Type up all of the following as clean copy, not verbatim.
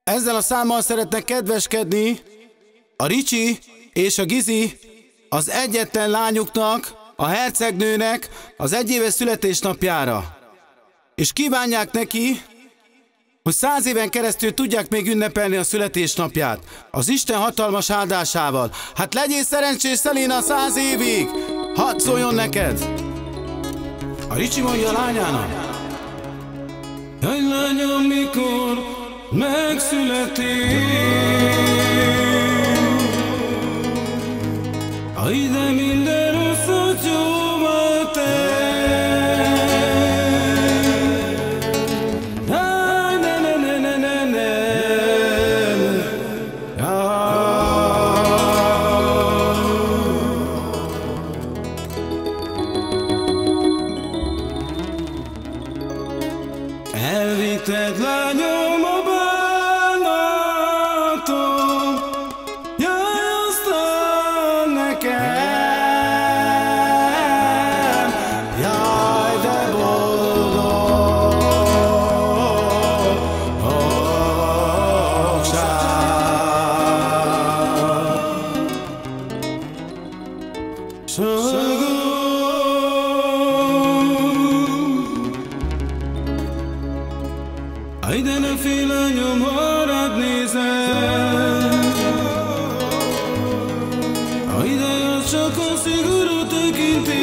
Ezzel a számmal szeretnek kedveskedni a Ricsi és a Gizi az egyetlen lányuknak, a hercegnőnek az egyéves születésnapjára. És kívánják neki, hogy 100 éven keresztül tudják még ünnepelni a születésnapját. Az Isten hatalmas áldásával. Hát legyél szerencsés, Szelina, 100 évig! Hadd szóljon neked! A Ricsi mondja a lányának. Egy lányom, mikor megszületik, ha ide minden rosszat jóval tesz. Elvitted, lányom, a bánatom, jaj, aztán nekem, jaj, de boldogság. Ide ne félj, lányom, ha rád nézem, a ideje az csak a szigorú tekintély.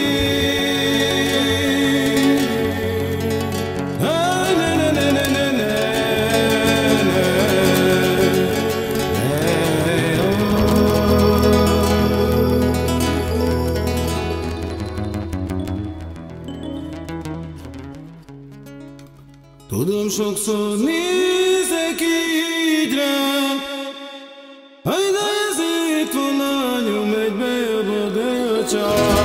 Tudom, sokszor nézek így rám, de ezért van, lányom, egybe jobb, de csak